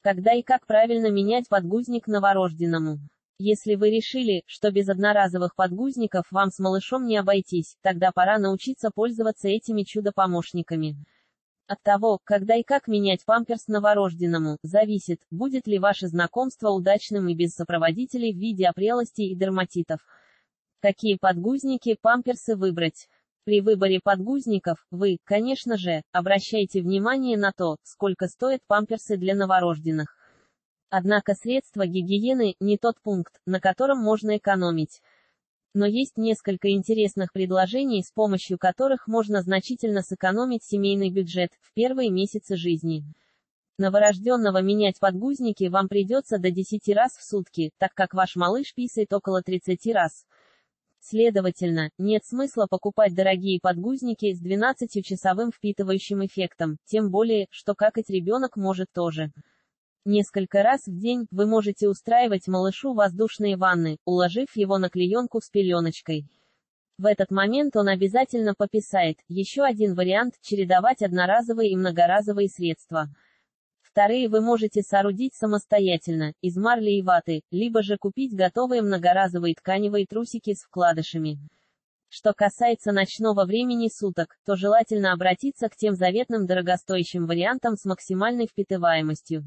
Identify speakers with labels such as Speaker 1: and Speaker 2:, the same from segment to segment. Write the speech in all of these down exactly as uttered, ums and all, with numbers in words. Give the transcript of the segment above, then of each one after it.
Speaker 1: Когда и как правильно менять подгузник новорожденному? Если вы решили, что без одноразовых подгузников вам с малышом не обойтись, тогда пора научиться пользоваться этими чудо-помощниками. От того, когда и как менять памперс новорожденному, зависит, будет ли ваше знакомство удачным и без сопроводителей в виде опрелостей и дерматитов. Какие подгузники, памперсы выбрать? При выборе подгузников, вы, конечно же, обращайте внимание на то, сколько стоят памперсы для новорожденных. Однако средства гигиены – не тот пункт, на котором можно экономить. Но есть несколько интересных предложений, с помощью которых можно значительно сэкономить семейный бюджет в первые месяцы жизни. Новорожденного менять подгузники вам придется до десяти раз в сутки, так как ваш малыш писает около тридцати раз. Следовательно, нет смысла покупать дорогие подгузники с двенадцатичасовым впитывающим эффектом, тем более, что какать ребенок может тоже. Несколько раз в день вы можете устраивать малышу воздушные ванны, уложив его на клеенку с пеленочкой. В этот момент он обязательно пописает. Еще один вариант – чередовать одноразовые и многоразовые средства. Вторые вы можете соорудить самостоятельно, из марли и ваты, либо же купить готовые многоразовые тканевые трусики с вкладышами. Что касается ночного времени суток, то желательно обратиться к тем заветным дорогостоящим вариантам с максимальной впитываемостью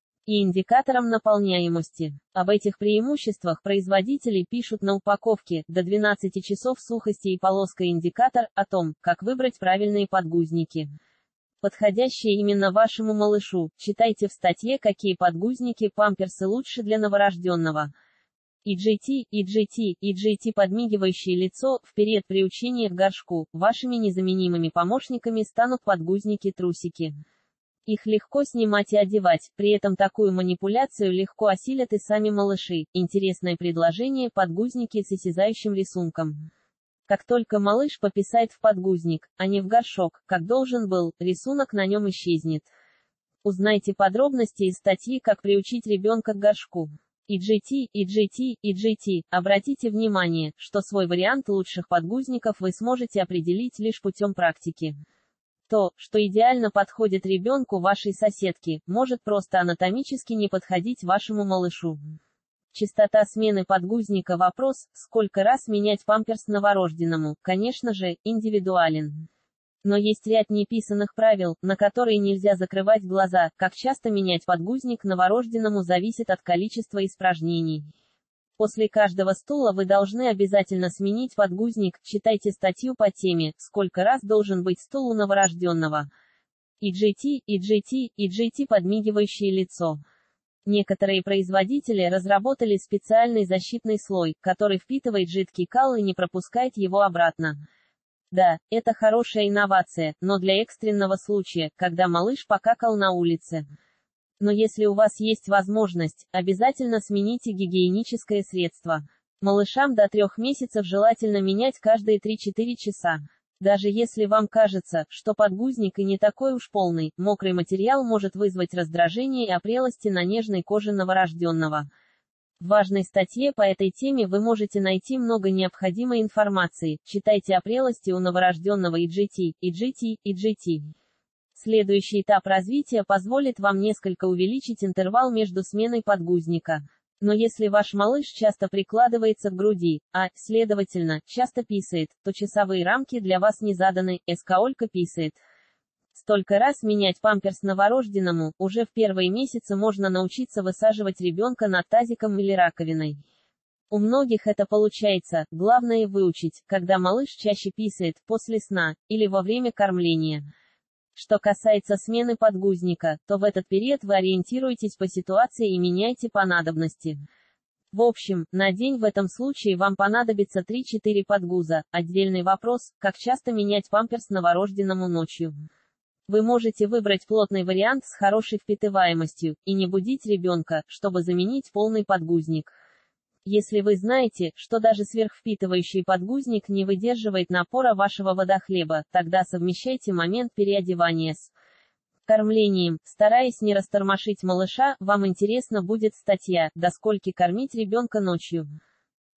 Speaker 1: и индикатором наполняемости. Об этих преимуществах производители пишут на упаковке, до двенадцати часов сухости и полоска-индикатор, о том, как выбрать правильные подгузники, подходящие именно вашему малышу. Читайте в статье, какие подгузники, памперсы лучше для новорожденного. и джи ти, и джи ти, и джи ти подмигивающее лицо, в период приучения к горшку, вашими незаменимыми помощниками станут подгузники-трусики. Их легко снимать и одевать, при этом такую манипуляцию легко осилят и сами малыши. Интересное предложение – подгузники с осязающим рисунком. Как только малыш пописает в подгузник, а не в горшок, как должен был, рисунок на нем исчезнет. Узнайте подробности из статьи «Как приучить ребенка к горшку». и джи ти, и джи ти, и джи ти. Обратите внимание, что свой вариант лучших подгузников вы сможете определить лишь путем практики. То, что идеально подходит ребенку вашей соседки, может просто анатомически не подходить вашему малышу. Частота смены подгузника. Вопрос, сколько раз менять памперс новорожденному, конечно же, индивидуален. Но есть ряд неписанных правил, на которые нельзя закрывать глаза. Как часто менять подгузник новорожденному зависит от количества испражнений. После каждого стула вы должны обязательно сменить подгузник. Читайте статью по теме «Сколько раз должен быть стул у новорожденного». и джи ти, и джи ти, и джи ти подмигивающее лицо. Некоторые производители разработали специальный защитный слой, который впитывает жидкий кал и не пропускает его обратно. Да, это хорошая инновация, но для экстренного случая, когда малыш покакал на улице. Но если у вас есть возможность, обязательно смените гигиеническое средство. Малышам до трех месяцев желательно менять каждые три-четыре часа. Даже если вам кажется, что подгузник и не такой уж полный, мокрый материал может вызвать раздражение и опрелости на нежной коже новорожденного. В важной статье по этой теме вы можете найти много необходимой информации. Читайте опрелости у новорожденного и джи ти, и джи ти, и джи ти. Следующий этап развития позволит вам несколько увеличить интервал между сменой подгузника. Но если ваш малыш часто прикладывается к груди, а, следовательно, часто писает, то часовые рамки для вас не заданы. Сколько писает? Столько раз менять памперс новорожденному, уже в первые месяцы можно научиться высаживать ребенка над тазиком или раковиной. У многих это получается, главное выучить, когда малыш чаще писает, после сна, или во время кормления. Что касается смены подгузника, то в этот период вы ориентируетесь по ситуации и меняйте по надобности. В общем, на день в этом случае вам понадобится три-четыре подгуза. Отдельный вопрос, как часто менять памперс новорожденному ночью. Вы можете выбрать плотный вариант с хорошей впитываемостью, и не будить ребенка, чтобы заменить полный подгузник. Если вы знаете, что даже сверхвпитывающий подгузник не выдерживает напора вашего водохлеба, тогда совмещайте момент переодевания с кормлением. Стараясь не растормошить малыша, вам интересна будет статья «До скольки кормить ребенка ночью».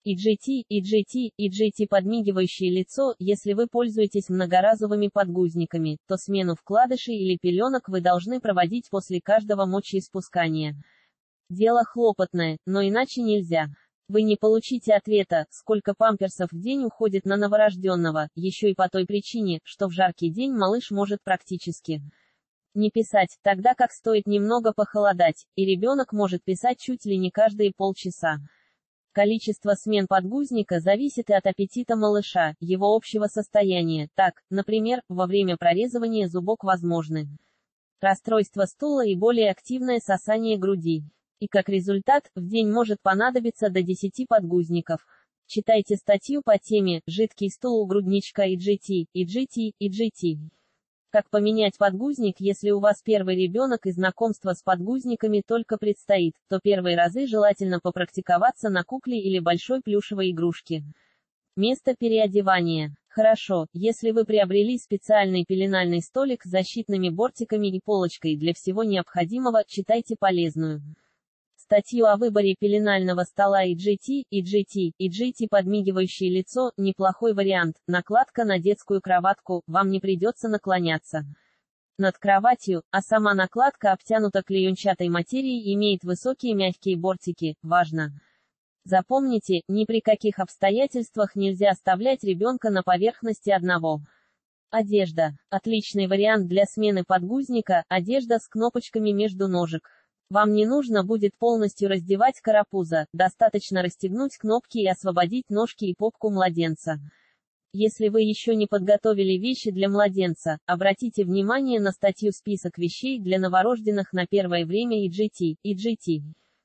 Speaker 1: и джи ти, и джи ти, и джи ти подмигивающее лицо. Если вы пользуетесь многоразовыми подгузниками, то смену вкладышей или пеленок вы должны проводить после каждого мочеиспускания. Дело хлопотное, но иначе нельзя. Вы не получите ответа, сколько памперсов в день уходит на новорожденного, еще и по той причине, что в жаркий день малыш может практически не писать, тогда как стоит немного похолодать, и ребенок может писать чуть ли не каждые полчаса. Количество смен подгузника зависит и от аппетита малыша, его общего состояния. Так, например, во время прорезывания зубок возможны расстройство стула и более активное сосание груди. И как результат, в день может понадобиться до десяти подгузников. Читайте статью по теме «Жидкий стул у грудничка и джи ти, и джи ти, и джи ти». Как поменять подгузник, если у вас первый ребенок и знакомство с подгузниками только предстоит, то первые разы желательно попрактиковаться на кукле или большой плюшевой игрушке. Место переодевания. Хорошо, если вы приобрели специальный пеленальный столик с защитными бортиками и полочкой для всего необходимого, читайте полезную статью о выборе пеленального стола и джи ти, и джи ти, и джи ти подмигивающее лицо – неплохой вариант. Накладка на детскую кроватку, вам не придется наклоняться над кроватью, а сама накладка обтянута клеенчатой материей, имеет высокие мягкие бортики. Важно! Запомните, ни при каких обстоятельствах нельзя оставлять ребенка на поверхности одного. Одежда. Отличный вариант для смены подгузника – одежда с кнопочками между ножек. Вам не нужно будет полностью раздевать карапуза, достаточно расстегнуть кнопки и освободить ножки и попку младенца. Если вы еще не подготовили вещи для младенца, обратите внимание на статью «Список вещей для новорожденных на первое время и джи ти, и джи ти».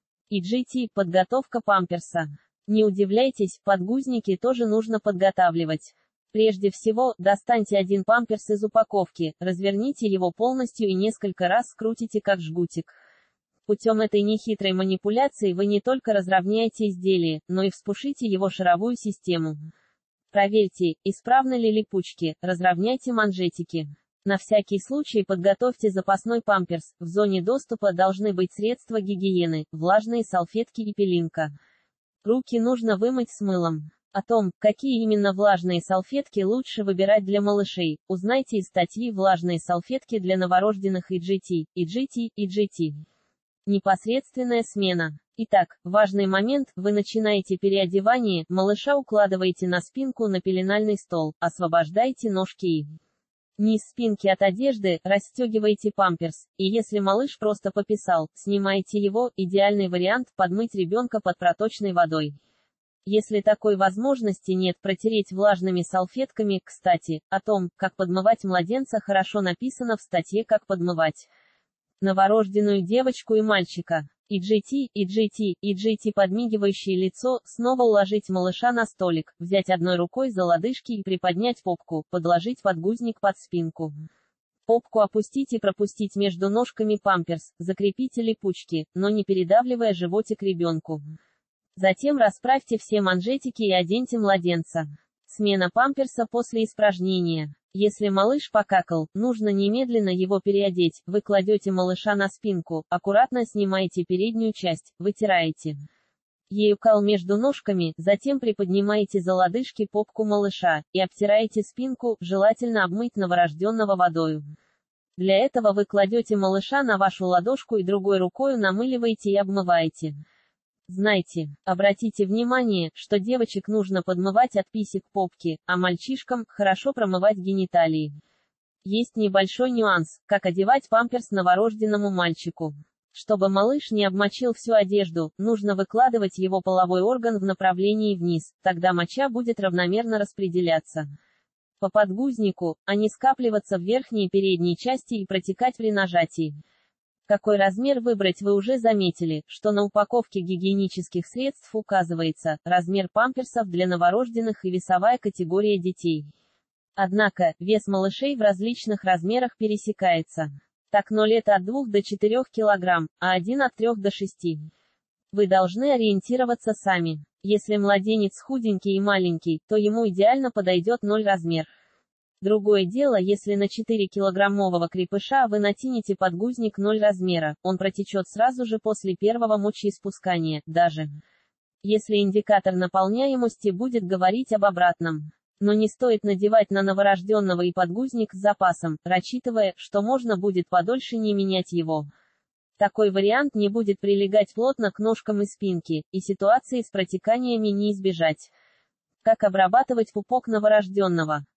Speaker 1: и джи ти – подготовка памперса. Не удивляйтесь, подгузники тоже нужно подготавливать. Прежде всего, достаньте один памперс из упаковки, разверните его полностью и несколько раз скрутите как жгутик. Путем этой нехитрой манипуляции вы не только разровняете изделие, но и вспушите его шаровую систему. Проверьте, исправны ли липучки, разровняйте манжетики. На всякий случай подготовьте запасной памперс, в зоне доступа должны быть средства гигиены, влажные салфетки и пеленка. Руки нужно вымыть с мылом. О том, какие именно влажные салфетки лучше выбирать для малышей, узнайте из статьи «Влажные салфетки для новорожденных и джи ти, и джи ти, и джи ти». Непосредственная смена. Итак, важный момент, вы начинаете переодевание, малыша укладываете на спинку на пеленальный стол, освобождаете ножки и низ спинки от одежды, расстегиваете памперс, и если малыш просто пописал, снимаете его, идеальный вариант – подмыть ребенка под проточной водой. Если такой возможности нет, протереть влажными салфетками. Кстати, о том, как подмывать младенца, хорошо написано в статье «Как подмывать новорожденную девочку и мальчика». и джи ти, и джи ти, и джи ти подмигивающее лицо, снова уложить малыша на столик, взять одной рукой за лодыжки и приподнять попку, подложить подгузник под спинку. Попку опустить и пропустить между ножками памперс, закрепите липучки, но не передавливая животик ребенку. Затем расправьте все манжетики и оденьте младенца. Смена памперса после испражнения. Если малыш покакал, нужно немедленно его переодеть. Вы кладете малыша на спинку, аккуратно снимаете переднюю часть, вытираете ею кал между ножками, затем приподнимаете за лодыжки попку малыша, и обтираете спинку, желательно обмыть новорожденного водою. Для этого вы кладете малыша на вашу ладошку и другой рукой намыливаете и обмываете. Знайте, обратите внимание, что девочек нужно подмывать от писек попки, а мальчишкам – хорошо промывать гениталии. Есть небольшой нюанс, как одевать памперс новорожденному мальчику. Чтобы малыш не обмочил всю одежду, нужно выкладывать его половой орган в направлении вниз, тогда моча будет равномерно распределяться по подгузнику, а не скапливаться в верхней и передней части и протекать при нажатии. Какой размер выбрать, вы уже заметили, что на упаковке гигиенических средств указывается размер памперсов для новорожденных и весовая категория детей. Однако, вес малышей в различных размерах пересекается. Так ноль это от двух до четырёх килограмм, а один от трёх до шести. Вы должны ориентироваться сами. Если младенец худенький и маленький, то ему идеально подойдет ноль размер. Другое дело, если на четырёхкилограммового крепыша вы натянете подгузник ноль размера, он протечет сразу же после первого мочеиспускания, даже если индикатор наполняемости будет говорить об обратном. Но не стоит надевать на новорожденного и подгузник с запасом, рассчитывая, что можно будет подольше не менять его. Такой вариант не будет прилегать плотно к ножкам и спинке, и ситуации с протеканиями не избежать. Как обрабатывать пупок новорожденного?